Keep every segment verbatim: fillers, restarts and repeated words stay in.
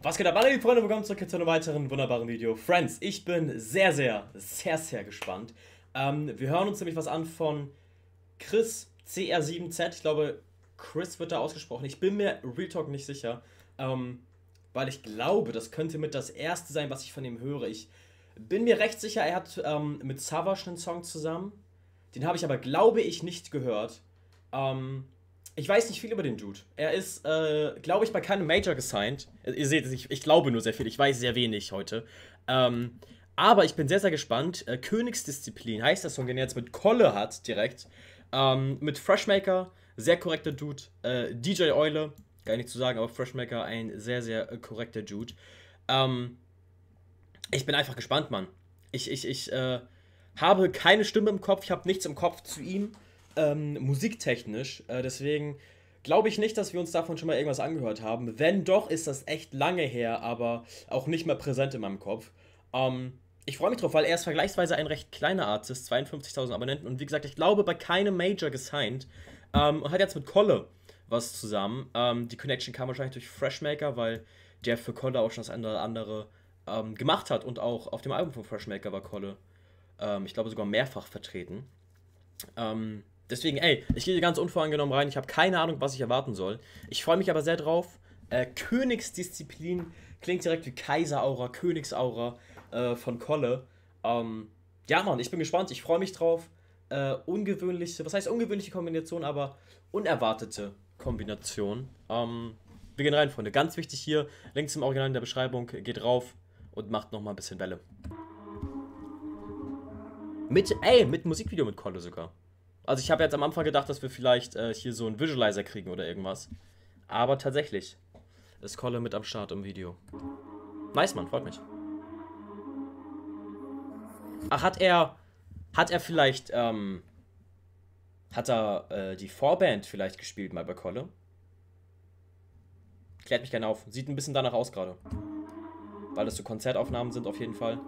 Was geht ab, alle liebe Freunde, willkommen zurück zu einem weiteren wunderbaren Video. Friends, ich bin sehr, sehr, sehr, sehr gespannt. Ähm, wir hören uns nämlich was an von Chris C R sieben Z. Ich glaube, Chris wird da ausgesprochen. Ich bin mir Real Talk nicht sicher, ähm, weil ich glaube, das könnte mit das erste sein, was ich von ihm höre. Ich bin mir recht sicher, er hat ähm, mit Savage einen Song zusammen. Den habe ich aber, glaube ich, nicht gehört. Ähm... Ich weiß nicht viel über den Dude. Er ist, äh, glaube ich, bei keinem Major gesigned. Ihr seht es, ich, ich glaube nur sehr viel. Ich weiß sehr wenig heute. Ähm, aber ich bin sehr, sehr gespannt. Äh, Königsdisziplin heißt der Song, den er jetzt mit Kolle hat, direkt. Ähm, mit Freshmaker, sehr korrekter Dude. Äh, D J Eule, gar nicht zu sagen, aber Freshmaker, ein sehr, sehr äh, korrekter Dude. Ähm, ich bin einfach gespannt, Mann. Ich, ich, ich, äh, habe keine Stimme im Kopf. Ich habe nichts im Kopf zu ihm. Ähm, musiktechnisch, äh, deswegen glaube ich nicht, dass wir uns davon schon mal irgendwas angehört haben. Wenn doch, ist das echt lange her, aber auch nicht mehr präsent in meinem Kopf. Ähm, ich freue mich drauf, weil er ist vergleichsweise ein recht kleiner Artist, zweiundfünfzigtausend Abonnenten, und wie gesagt, ich glaube, bei keinem Major gesigned. Ähm, und hat jetzt mit Kolle was zusammen. Ähm, die Connection kam wahrscheinlich durch Freshmaker, weil der für Kolle auch schon das eine oder andere ähm, gemacht hat, und auch auf dem Album von Freshmaker war Kolle, ähm, ich glaube, sogar mehrfach vertreten. Ähm, Deswegen, ey, ich gehe hier ganz unvoreingenommen rein. Ich habe keine Ahnung, was ich erwarten soll. Ich freue mich aber sehr drauf. Äh, Königsdisziplin klingt direkt wie Kaiseraura, Königsaura äh, von Kolle. Ähm, ja, Mann, ich bin gespannt. Ich freue mich drauf. Äh, ungewöhnliche, was heißt ungewöhnliche Kombination, aber unerwartete Kombination. Ähm, wir gehen rein, Freunde. Ganz wichtig hier, Link zum Original in der Beschreibung. Geht rauf und macht nochmal ein bisschen Welle. Mit, ey, mit Musikvideo mit Kolle sogar. Also ich habe jetzt am Anfang gedacht, dass wir vielleicht äh, hier so einen Visualizer kriegen oder irgendwas. Aber tatsächlich ist Kolle mit am Start im Video. Nice, Mann, freut mich. Ach, hat er, hat er vielleicht, ähm, hat er äh, die Vorband vielleicht gespielt mal bei Kolle? Klärt mich gerne auf. Sieht ein bisschen danach aus gerade. Weil das so Konzertaufnahmen sind auf jeden Fall.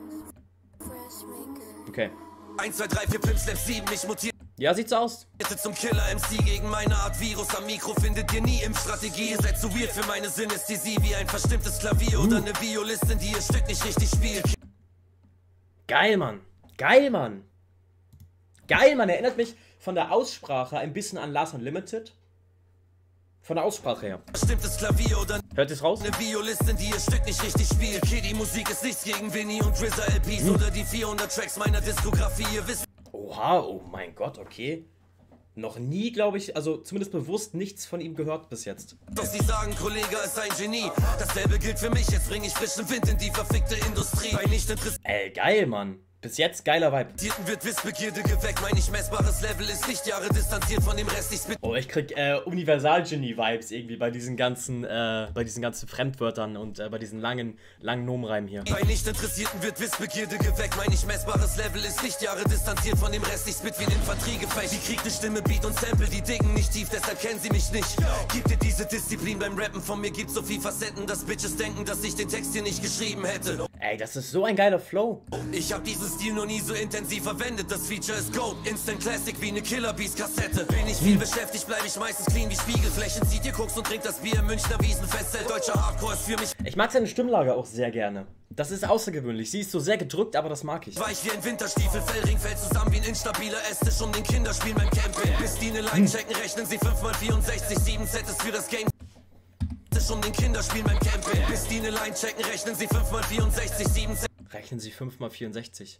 Okay. eins, zwei, drei, vier, fünf, Step sieben, ich mutiere. Ja, sieht's aus. Zum Killer M C gegen meine Art Virus am Mikro findet ihr nie Impfstrategie. Ihr seid zu weird für meine Synästhesie wie ein verstimmtes Klavier uh. oder eine Violistin, die ihr Stück nicht richtig spielt. Geil, Mann. Geil, Mann. Geil, Mann. Erinnert mich von der Aussprache ein bisschen an Lars Unlimited. Von der Aussprache her. Verstimmtes Klavier oder hört ihr's raus? Eine Violistin, die ihr Stück nicht richtig spielt. Okay, die Musik ist nichts gegen Winnie und R Z A L Ps hm. oder die vierhundert Tracks meiner Diskografie. Ihr wisst. Oha, oh mein Gott, okay. Noch nie, glaube ich, also zumindest bewusst nichts von ihm gehört bis jetzt. Doch sie sagen, Kollege ist ein Genie. Dasselbe gilt für mich, jetzt bringe ich frischen Wind in die verfickte Industrie. Bei nicht interessiert. Ey, geil, Mann. Bis jetzt geiler Vibe. Wird Wissbegierde geweckt, mein nicht messbares Level ist Lichtjahre distanziert von dem Rest. Ich spit. Oh, ich krieg äh, Universal-Genie-Vibes irgendwie bei diesen ganzen, äh, bei diesen ganzen Fremdwörtern und äh, bei diesen langen, langen Nomenreimen hier. Bei Nicht-Interessierten wird Wissbegierde geweckt, mein nicht messbares Level ist Lichtjahre distanziert von dem Rest. Ich spit wie ein Infanteriegefecht. Die kriegt eine Stimme, Beat und Sample, die dicken nicht tief, deshalb kennen sie mich nicht. Gibt dir diese Disziplin beim Rappen, von mir gibt so viel Facetten, dass Bitches denken, dass ich den Text hier nicht geschrieben hätte. Ey, das ist so ein geiler Flow. Ich hab diesen Stil noch nie so intensiv verwendet. Das Feature ist Gold, Instant Classic wie eine Killer Beast Kassette. Bin ich viel beschäftigt, bleib ich meistens clean wie Spiegelflächen. Zieht ihr Koks und trinkt das Bier im Münchner Wiesenfest. Deutscher Hardcore ist für mich. Ich mag seine Stimmlage auch sehr gerne. Das ist außergewöhnlich. Sie ist so sehr gedrückt, aber das mag ich. Weich wie ein Winterstiefel, Fellring fällt zusammen wie ein instabiler Esstisch um den Kinderspiel beim Camping. Bis die eine Line checken, rechnen sie fünf mal vierundsechzig, sieben Z ist für das Game. Um den Kinderspiel beim Camping. Bis die eine Line checken, rechnen sie fünf mal vierundsechzig, sieben Z. Rechnen sie fünf mal vierundsechzig.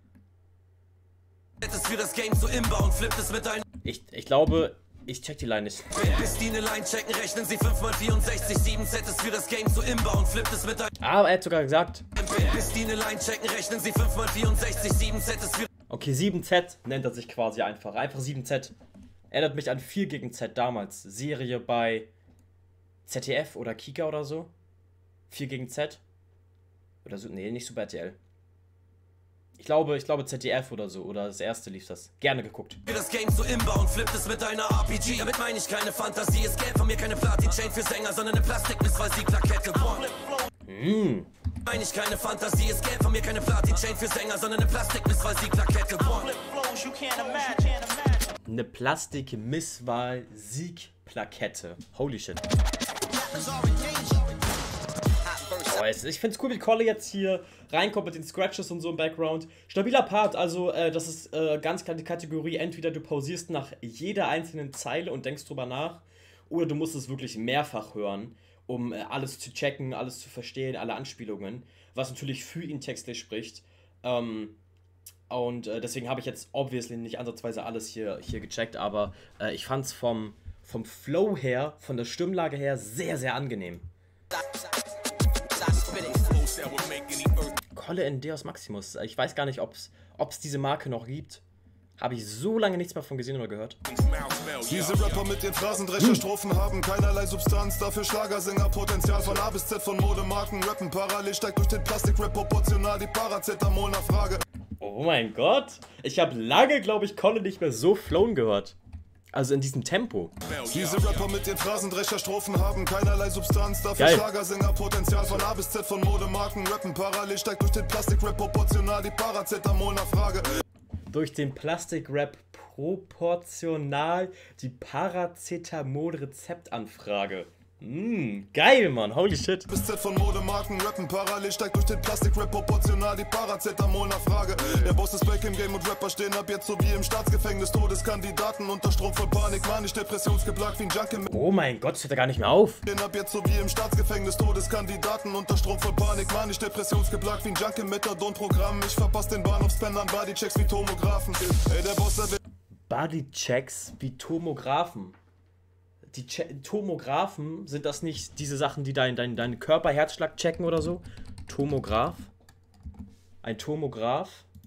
Ist für das Game so imbar und flippt es mit ein. Ich, ich glaube, ich check die Line nicht. Bis die eine Line checken, rechnen sie fünf mal vierundsechzig, sieben Z ist für das Game so imbar und flippt es mit ein. Aber er hat sogar gesagt. Bis die eine Line checken, rechnen sie fünf mal vierundsechzig, sieben Z ist für. Okay, sieben Z nennt er sich quasi einfach. Einfach sieben Z. Erinnert mich an vier gegen Z damals. Serie bei Z D F oder Kika oder so. vier gegen Z. Oder so. Nee, nicht Super R T L. Ich glaube, ich glaube Z D F oder so. Oder das erste lief das. Gerne geguckt. Für das Game so imbar und flippt es mit einer R P G. Damit meine ich keine Fantasie. Es gäbe von mir keine Platin-Chain für Sänger, sondern eine Plastik-Miss-Weil-Sieg-Plakette. Mm. Meine ich keine Fantasie. Es gäbe von mir keine Platin-Chain für Sänger, sondern eine Plastik-Miss-Weil-Sieg-Plakette. Eine Plastik-Misswahl-Sieg-Plakette. Holy shit. Oh, ich finde es cool, wie Kolle jetzt hier reinkommt mit den Scratches und so im Background. Stabiler Part, also äh, das ist äh, ganz klar die Kategorie, entweder du pausierst nach jeder einzelnen Zeile und denkst drüber nach, oder du musst es wirklich mehrfach hören, um äh, alles zu checken, alles zu verstehen, alle Anspielungen, was natürlich für ihn textlich spricht. Ähm, und äh, deswegen habe ich jetzt obviously nicht ansatzweise alles hier, hier gecheckt, aber äh, ich fand es vom, vom Flow her, von der Stimmlage her sehr, sehr angenehm. Kolle in Deus Maximus. Ich weiß gar nicht, ob es diese Marke noch gibt. Habe ich so lange nichts mehr von gesehen oder gehört. Diese Rapper mit den Phrasendrecher-Strophen haben keinerlei Substanz. Dafür Schlagersänger, Potenzial von A bis Z von Modemarken. Rappen parallel steigt durch den Plastikrap proportional die Paracetamol-Nachfrage. Oh mein Gott. Ich habe lange, glaube ich, Kolle nicht mehr so flown gehört. Also in diesem Tempo. Diese Rapper mit den Phrasendrecher-Strophen haben keinerlei Substanz. Dafür Geil. Schlagersänger, Potenzial von A bis Z von Modemarken. Rappen parallel steigt durch den Plastikrap proportional die Paracetamol-Nachfrage. Durch den Plastikrap proportional die Paracetamol-Rezeptanfrage. Mmm, geil, Mann. Holy shit. Bis Z von Modemarken, Rappen parallel steigt durch den Plastikrap proportional die Paracetamol-Nachfrage. Der Boss ist back im Game und Rapper stehen ab jetzt so wie im Staatsgefängnis. Todeskandidaten unter Strom voll Panik, manisch depressionsgeplagt wie ein Junkie. Oh mein Gott, das hört ja gar nicht mehr auf. Stehen ab jetzt so wie im Staatsgefängnis. Todeskandidaten unter Strom voll Panik, manisch depressionsgeplagt wie ein Junkie. Methadon-Programm. Ich verpass den Bahnhofspennern Bodychecks wie Tomographen. Ey, der Boss erwähnt Bodychecks wie Tomographen. Die che Tomographen, sind das nicht diese Sachen, die deinen dein, dein Körperherzschlag checken oder so? Tomograph? Ein Tomograph?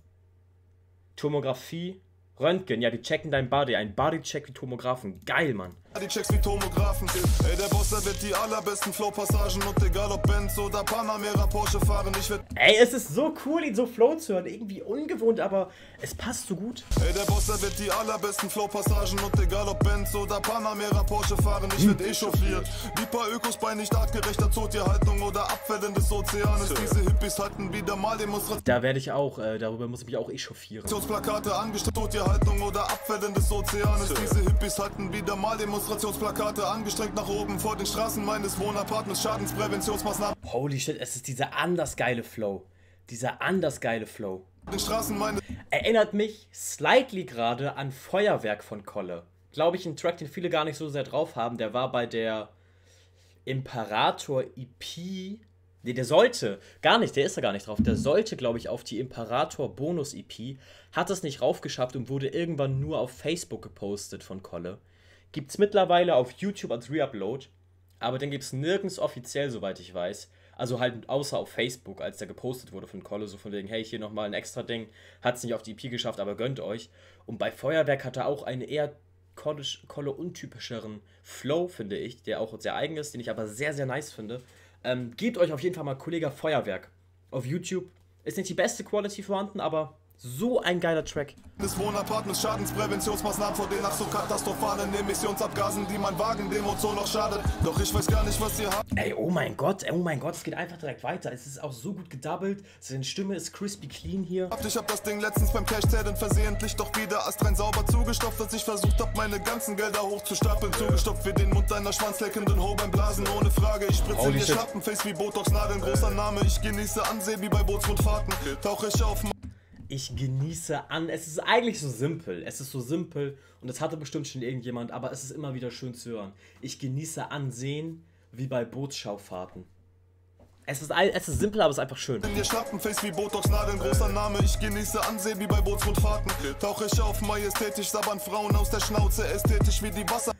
Tomographie? Röntgen, ja, die checken dein Body. Ein Bodycheck wie Tomographen. Geil, Mann. Die Checks wie Tomographen. Ey, der Boss, er wird die allerbesten Flow-Passagen und egal ob Benz oder Panamera Porsche fahren, ich werd... Ey, es ist so cool, ihn so flow zu hören. Irgendwie ungewohnt, aber es passt so gut. Ey, der Boss, er wird die allerbesten Flow-Passagen und egal ob Benz oder Panamera Porsche fahren, ich werd echauffiert. Die paar Ökos bei nicht artgerechter Zootierhaltung oder Abfällen des Ozeanes. Diese Hippies halten wieder mal Demonstrationen. Da werde ich auch, äh, darüber muss ich mich auch echauffieren. Plakate angestrengt, Zootierhaltung oder Abfällen des Ozeanes. Diese Hippies halten wieder mal Demonstrationen. Demonstrationsplakate angestrengt nach oben vor den Straßen meines Wohnapartments, Schadenspräventionsmaßnahmen. Holy shit, es ist dieser anders geile Flow. Dieser anders geile Flow. Den Straßen meines Erinnert mich slightly gerade an Feuerwerk von Kolle. Glaube ich, ein Track, den viele gar nicht so sehr drauf haben. Der war bei der Imperator-E P. Ne, der sollte, gar nicht, der ist da gar nicht drauf. Der sollte, glaube ich, auf die Imperator-Bonus-E P. Hat es nicht raufgeschafft und wurde irgendwann nur auf Facebook gepostet von Kolle. Gibt es mittlerweile auf YouTube als Reupload, aber den gibt es nirgends offiziell, soweit ich weiß. Also halt außer auf Facebook, als der gepostet wurde von Kolle, so von wegen, hey, hier nochmal ein extra Ding, hat es nicht auf die E P geschafft, aber gönnt euch. Und bei Feuerwerk hat er auch einen eher Kolle-untypischeren Flow, finde ich, der auch sehr eigen ist, den ich aber sehr, sehr nice finde. Ähm, gebt euch auf jeden Fall mal Kollege Feuerwerk auf YouTube. Ist nicht die beste Quality vorhanden, aber so ein geiler Track. Des Wohnapartments, Schadenspräventionsmaßnahmen vor den ach so katastrophalen Emissionsabgasen, die mein Wagen dem Ozon noch schadet. Doch ich weiß gar nicht, was ihr habt. Ey, oh mein Gott, ey, oh mein Gott, es geht einfach direkt weiter. Es ist auch so gut gedoubled. Seine Stimme ist crispy clean hier. Ich hab das Ding letztens beim Cash-Zählen versehentlich doch wieder astrein sauber zugestopft, als ich versucht hab, meine ganzen Gelder hochzustapeln. Zugestopft wie den Mund einer schwanzleckenden Ho beim Blasen, ohne Frage. Ich spritze dir Schlappenface wie Botox-Nadeln, großer Name. Ich genieße Ansehen wie bei Bootsrundfahrten. Tauche ich auf. Ich genieße an. Es ist eigentlich so simpel. Es ist so simpel und das hatte bestimmt schon irgendjemand, aber es ist immer wieder schön zu hören. Ich genieße Ansehen wie bei Bootsschauffahrten. Es ist, es ist simpel, aber es ist einfach schön. In dir Schlappenface wie Botox-Nadeln, großer Name. Ich genieße Ansehen wie bei Bootsrundfahrten. Tauche ich auf, majestätisch sabbern Frauen aus der Schnauze, ästhetisch wie die Wasser.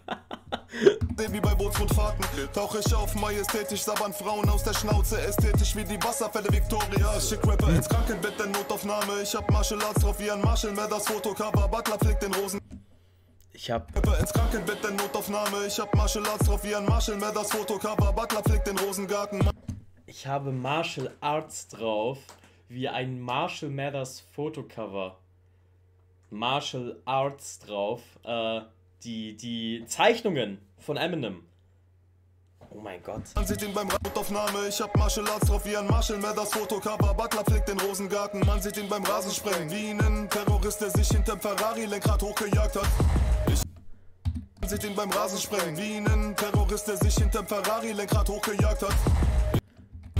Wie bei Bootsrundfahrten. Tauche ich auf, majestätisch sabbern Frauen aus der Schnauze, ästhetisch wie die Wasserfälle Victoria. Schick Rapper ins Krankenbett der Notaufnahme. Ich hab Martial Arts drauf wie ein Marshall, mehr das Fotocover. Butler pflegt den Rosen. Ich hab Rapper ins Krankenbett der Notaufnahme. Ich hab Martial Arts drauf wie ein Marshall, mehr das Fotocover. Butler pflegt den Rosengarten. Ich habe Martial Arts drauf wie ein Marshall Mathers Fotocover. Martial Arts drauf. Äh, die, die Zeichnungen von Eminem. Oh mein Gott. Man sieht ihn beim Notaufnahme. Ich hab Martial Arts drauf wie ein Marshall, mehr das Fotocover. Butler pflegt den Rosengarten. Man sieht ihn beim Rasensprengen wie einen Terrorist, der sich hinterm Ferrari-Lenkrad hochgejagt hat. Ich Man sieht ihn beim Rasensprengen wie einen Terrorist, der sich hinterm Ferrari-Lenkrad hochgejagt hat.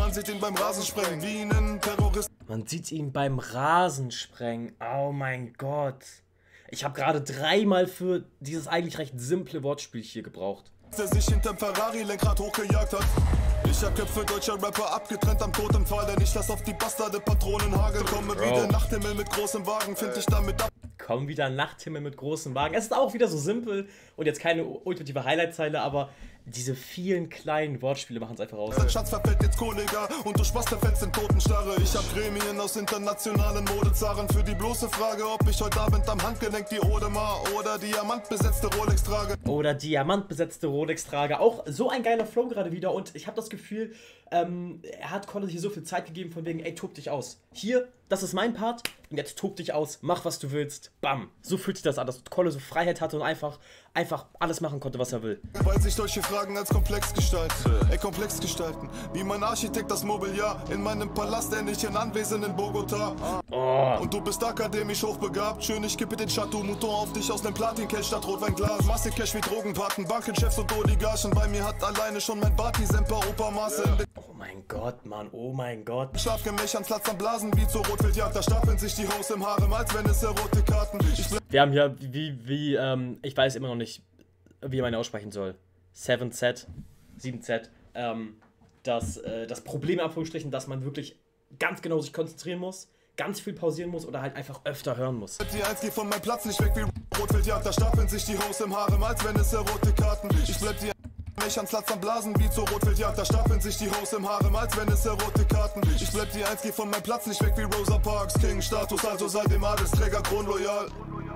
Man sieht ihn beim Rasensprengen, wie einen Terroristen. Man sieht ihn beim Rasensprengen. Oh mein Gott. Ich habe gerade dreimal für dieses eigentlich recht simple Wortspiel hier gebraucht. Der sich hinterm Ferrari-Lenkrad hochgejagt hat. Ich hab Köpfe deutscher Rapper abgetrennt am Totenpfahl, denn ich lass auf die Bastarde Patronen hageln. Komme Bro. wieder Nachthimmel mit großem Wagen, find ich damit ab. Komm wieder Nachthimmel mit großem Wagen. Es ist auch wieder so simpel und jetzt keine ultimative Highlight-Zeile, aber diese vielen kleinen Wortspiele machen es einfach aus. Dein Schatz verfällt jetzt Kollega und du Spaß verfällst in Totenstarre. Ich hab Gremien aus internationalen Modezaren für die bloße Frage, ob ich heute Abend am Handgelenk die Audemars oder diamantbesetzte Rolex trage. Oder diamantbesetzte Rolex trage. Auch so ein geiler Flow gerade wieder und ich habe das Gefühl, ähm, er hat Kolle hier so viel Zeit gegeben von wegen, ey, tob dich aus. Hier, das ist mein Part und jetzt tob dich aus, mach was du willst, bam. So fühlt sich das an, dass Kolle so Freiheit hatte und einfach, einfach alles machen konnte, was er will. Weil sich solche Fragen als komplex gestalten, ey, komplex gestalten. Wie mein Architekt das Mobiliar in meinem Palast, der nicht in Anwesen in Bogota. Oh. Und du bist akademisch hochbegabt, schön, ich kippe den Chateau Mouton auf dich aus nem Platinkelch statt Rotweinglas. Masse Cash wie Drogenpaten, Bankenchefs und Oligarchen. Bei mir hat alleine schon mein Bart die Semper-Opa-Maße in den Oh mein Gott, Mann, oh mein Gott. Schlafgemächern Platz am Blasen wie zur Rotwildjagd. Da stapeln sich die Hoes im Harem, als wenn es Erotikkarten. Ich Wir haben hier, wie, wie, ähm, ich weiß immer noch nicht, wie man ihn aussprechen soll. sieben Z, sieben Z, ähm, das, äh, das Problem, in Anführungsstrichen, dass man wirklich ganz genau sich konzentrieren muss, ganz viel pausieren muss oder halt einfach öfter hören muss. Die eins geht von meinem Platz nicht weg wie Rotwildjagd. Da stapeln sich die Hoes im Harem, als wenn es Erotikkarten. Ich bleib die mich ans Platz am Blasen wie zur Rotwildjagd. Da stapeln sich die Hoes im Harem, als wenn es Erotikkarten. Ich bleib die eins, geh von meinem Platz nicht weg wie Rosa Parks. King-Status, also sei dem Adelsträger kronloyal.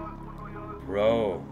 Bro.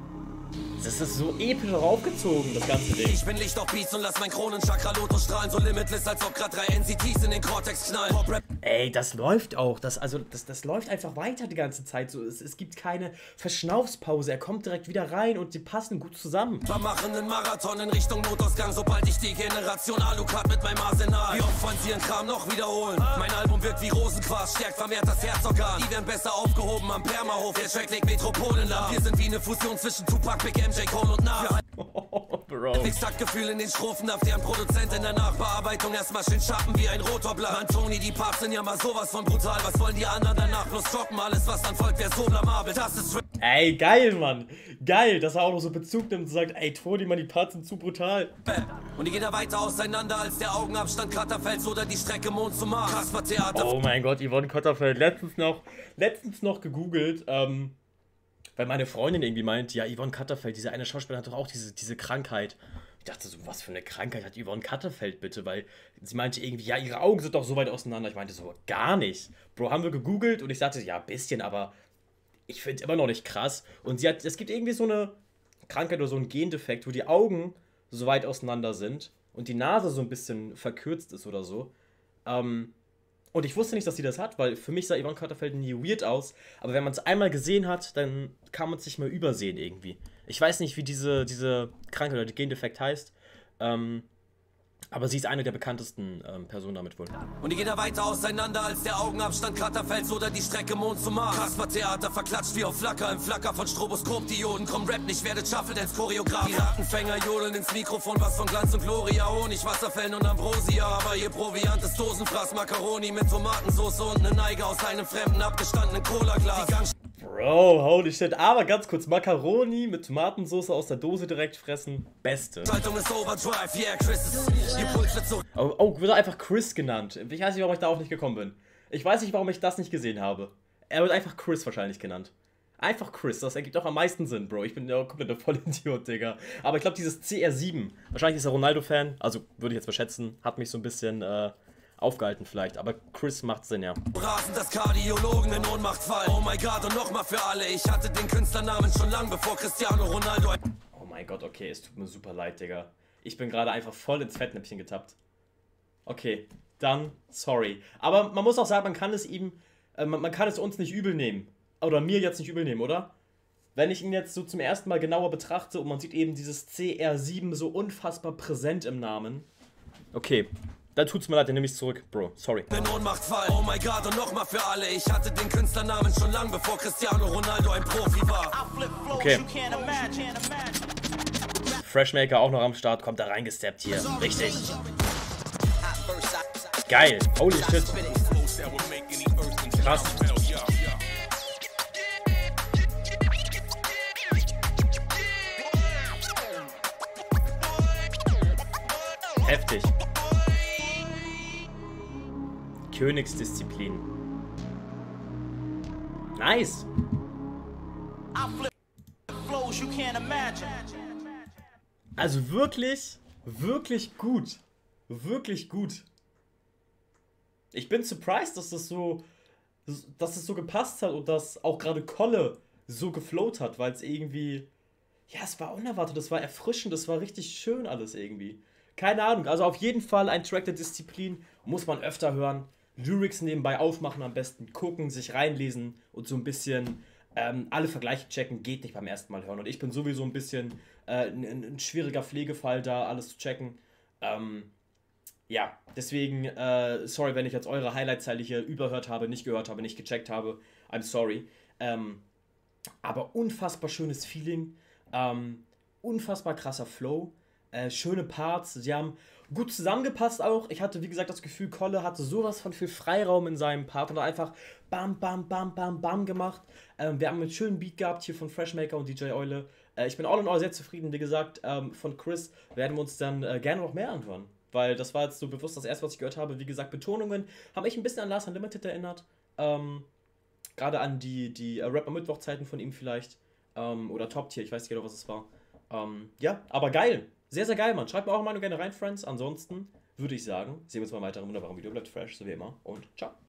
Das ist so episch raufgezogen, das ganze Ding. Ich bin Licht auf Beats und lass mein Kronenchakra Lotus strahlen. So limitless, als ob grad drei N C Ts in den Cortex knallen. Pop-Rap. Ey, das läuft auch. Das, also, das, das läuft einfach weiter die ganze Zeit. So, es, es gibt keine Verschnaufspause. Er kommt direkt wieder rein und sie passen gut zusammen. Wir machen einen Marathon in Richtung Notausgang, sobald ich die Generation Alucard mit meinem Arsenal. Wie oft wollen sie ihren Kram noch wiederholen? Mein Album wirkt wie Rosenquarz, stärkt vermehrt das Herzorgan. Die werden besser aufgehoben am Permahof. Der Track legt Metropolen lahm. Wir sind wie eine Fusion zwischen Tupac, Big M J, Cole und Nas. Oh, Bro. Taktgefühl in den Strophen, ab deren Produzent in der Nachbearbeitung erstmal schön schappen wie ein Rotorblatt. Antoni, die Parts sind ja mal sowas von brutal. Was wollen die anderen danach? Bloß droppen, alles was dann folgt, wäre so blamabel. Das ist Ey, geil, Mann. Geil, dass er auch noch so Bezug nimmt und sagt, ey, Toni, Mann, die Parts sind zu brutal. Und die gehen da weiter auseinander, als der Augenabstand Katterfels oder die Strecke Mond zum Mars. Kasper Theater. Oh mein Gott, Yvonne Katterfeld. Letztens noch, letztens noch gegoogelt, ähm, weil meine Freundin irgendwie meint, ja, Yvonne Katterfeld, diese eine Schauspielerin hat doch auch diese, diese Krankheit. Ich dachte so, was für eine Krankheit hat Yvonne Katterfeld bitte? Weil sie meinte irgendwie, ja, ihre Augen sind doch so weit auseinander. Ich meinte so, gar nicht. Bro, haben wir gegoogelt und ich sagte, ja, ein bisschen, aber ich finde es immer noch nicht krass. Und sie hat, es gibt irgendwie so eine Krankheit oder so einen Gendefekt, wo die Augen so weit auseinander sind und die Nase so ein bisschen verkürzt ist oder so. Ähm, und ich wusste nicht, dass sie das hat, weil für mich sah Yvonne Katterfeld nie weird aus. Aber wenn man es einmal gesehen hat, dann kann man es nicht mehr übersehen irgendwie. Ich weiß nicht, wie diese, diese Krankheit oder der Gendefekt heißt. Ähm, aber sie ist eine der bekanntesten ähm, Personen damit wohl. Und die gehen da weiter auseinander, als der Augenabstand Katterfels oder die Strecke Mond zum Mars. Kasper Theater verklatscht wie auf Flacker, im Flacker von Stroboskop-Dioden. Komm, Rap nicht, werdet Shuffle als Choreograf. Die Rattenfänger jodeln ins Mikrofon, was von Glanz und Gloria. Honig, Wasserfällen und Ambrosia. Aber ihr Proviant ist Dosenfraß, Macaroni mit Tomatensauce und eine Neige aus einem fremden, abgestandenen Cola-Glas. Die Gang Bro, holy shit. Aber ganz kurz, Macaroni mit Tomatensauce aus der Dose direkt fressen. Beste. Schaltung ist Overdrive, yeah, Chris ist... Ihr Puls wird so... Oh, oh, wird einfach Chris genannt. Ich weiß nicht, warum ich darauf nicht gekommen bin. Ich weiß nicht, warum ich das nicht gesehen habe. Er wird einfach Chris wahrscheinlich genannt. Einfach Chris, das ergibt auch am meisten Sinn, Bro. Ich bin ja komplett der Vollidiot, Digga. Aber ich glaube, dieses C R sieben, wahrscheinlich ist er Ronaldo-Fan, also würde ich jetzt verschätzen, hat mich so ein bisschen äh, aufgehalten vielleicht. Aber Chris macht Sinn, ja. Rasen, das Kardiologen in Ohnmacht fallen. Oh mein Gott, und nochmal für alle. Ich hatte den Künstlernamen schon lang, bevor Cristiano Ronaldo... Oh mein Gott, okay, es tut mir super leid, Digga. Ich bin gerade einfach voll ins Fettnäpfchen getappt. Okay, dann sorry. Aber man muss auch sagen, man kann es ihm, äh, man, man kann es uns nicht übel nehmen. Oder mir jetzt nicht übel nehmen, oder? Wenn ich ihn jetzt so zum ersten Mal genauer betrachte und man sieht eben dieses C R sieben so unfassbar präsent im Namen. Okay, dann tut's mir leid, dann nehme ich's zurück, Bro. Sorry. In Ohnmacht fallen. Oh mein Gott, und nochmal für alle. Ich hatte den Künstlernamen schon lang, bevor Cristiano Ronaldo ein Profi war. Okay. Freshmaker auch noch am Start, kommt da reingesteppt hier. Richtig. Geil. Holy shit. Krass. Heftig. Königsdisziplin. Nice. Also wirklich, wirklich gut. Wirklich gut. Ich bin surprised, dass das so, dass es so gepasst hat und dass auch gerade Kolle so geflowt hat, weil es irgendwie, ja, es war unerwartet, es war erfrischend, es war richtig schön alles irgendwie. Keine Ahnung, also auf jeden Fall ein Track der Disziplin, muss man öfter hören. Lyrics nebenbei aufmachen, am besten gucken, sich reinlesen und so ein bisschen ähm, alle Vergleiche checken, geht nicht beim ersten Mal hören. Und ich bin sowieso ein bisschen äh, ein, ein schwieriger Pflegefall, da alles zu checken. Ähm, ja, deswegen, äh, sorry, wenn ich jetzt eure Highlight-Zeile hier überhört habe, nicht gehört habe, nicht gecheckt habe. I'm sorry. Ähm, aber unfassbar schönes Feeling, ähm, unfassbar krasser Flow, äh, schöne Parts, sie haben gut zusammengepasst auch. Ich hatte, wie gesagt, das Gefühl, Kolle hatte sowas von viel Freiraum in seinem Part und hat einfach bam, bam, bam, bam, bam gemacht. Ähm, wir haben einen schönen Beat gehabt hier von Freshmaker und D J Eule. Äh, ich bin all in all sehr zufrieden. Wie gesagt, ähm, von Chris werden wir uns dann äh, gerne noch mehr anhören. Weil das war jetzt so bewusst das erste, was ich gehört habe. Wie gesagt, Betonungen haben mich ein bisschen an Last Unlimited erinnert. Ähm, Gerade an die, die äh, Rap-am-Mittwoch-Zeiten von ihm vielleicht. Ähm, oder Top-Tier, ich weiß nicht genau, was es war. Ähm, ja, aber geil. Sehr, sehr geil, Mann. Schreibt mir auch mal gerne rein, Friends. Ansonsten würde ich sagen, sehen wir uns mal weiter im wunderbaren Video. Bleibt fresh, so wie immer. Und ciao.